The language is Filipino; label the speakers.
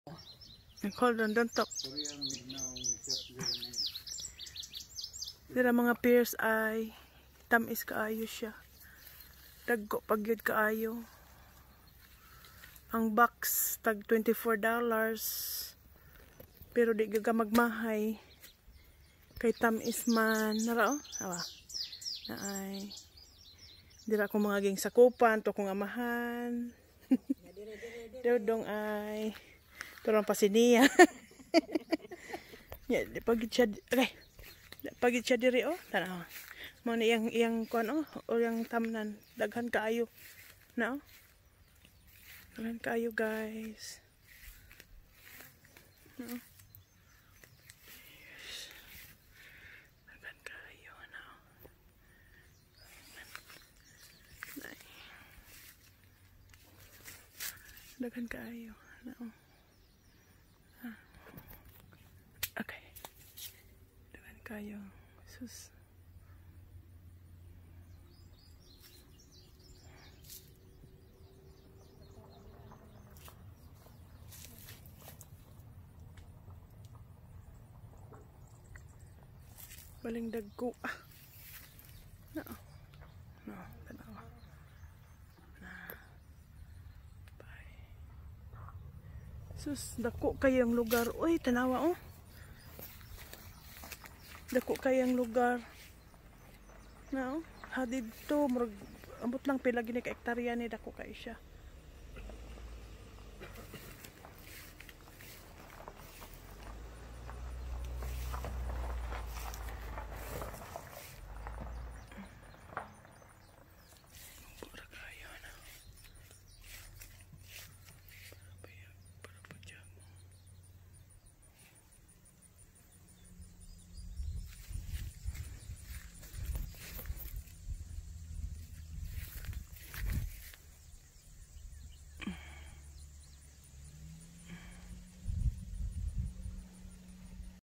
Speaker 1: Hold on, don't talk. Dira mga pears ay tamis kaayo siya. Dagko pagyud kaayo. Ang box tag $24. Pero di gaga magmahay. Kay tamis man. Nara oh. Awa. Naay. Dira ko mga ging sakupan to kung amahan. Dodong ay turang pasiniya. Ya, di pagit siya. Okay. Pagit siya diri oh. Tanaw. Mo ni iyang kuan oh, o yang tamnan. Daghan kaayo. Na oh. Daghan kaayo guys. No. Daghan kaayo na. Daghan kaayo na. Okay. Daghan kaayo. Sus. Baling dagko. No. No, tanaw. Na. Bye. Sus, dako kayang lugar. Uy, tanawa oh. Dako kayang lugar. Na oh. Hadid to, ambot lang pila gini ka hektarya ni dako kay siya.